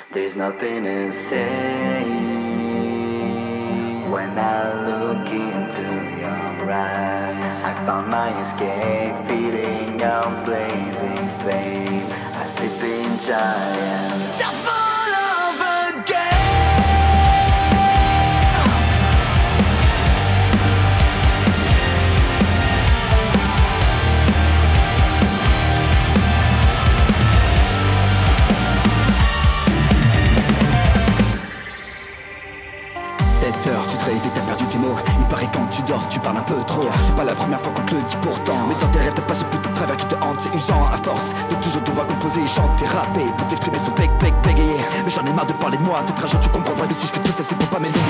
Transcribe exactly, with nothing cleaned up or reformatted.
There's nothing to say when I look into your eyes. I found my escape, feeding on blazing flames. A sleeping giant, the fall of a game. sept heures, tu te réveilles, t'as perdu tes mots. Il paraît quand tu dors, tu parles un peu trop. C'est pas la première fois qu'on te le dit pourtant. Mais dans tes rêves, t'as pas ce putain de travers qui te hante. C'est usant à force de toujours devoir composer, chanter, rapper pour t'exprimer son bec, bec, bégayer. Mais j'en ai marre de parler de moi, t'es très tu comprendras que si je fais tout ça, c'est pour pas m'élever.